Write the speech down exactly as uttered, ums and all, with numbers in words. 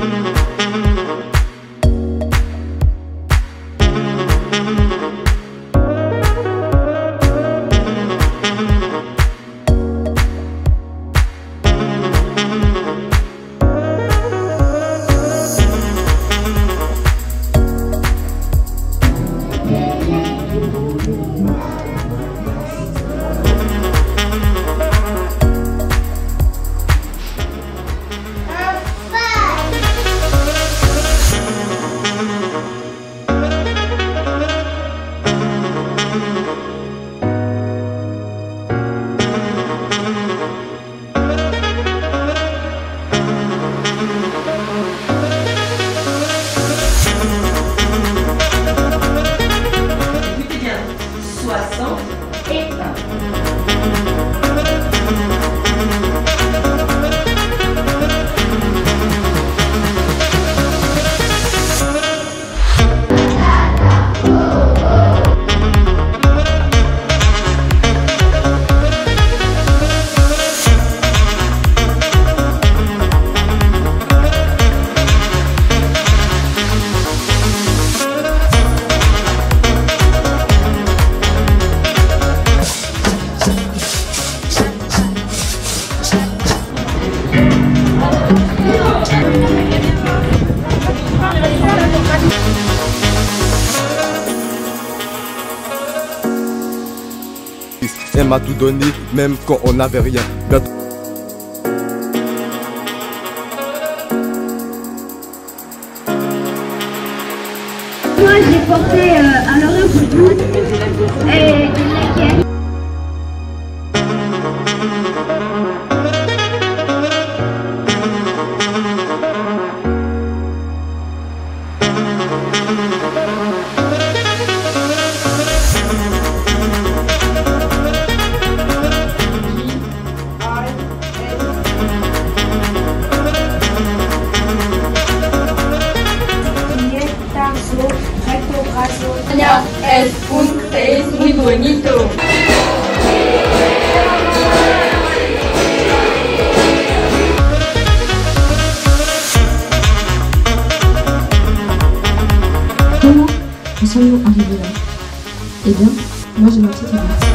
Elle m'a tout donné, même quand on n'avait rien. Bientôt... Moi j'ai porté euh, à l'oreille pour tout et laquelle. Es un es muy bonito. Comment en sommes-nous arrivés là? Eh bien, moi j'ai ma petite idée.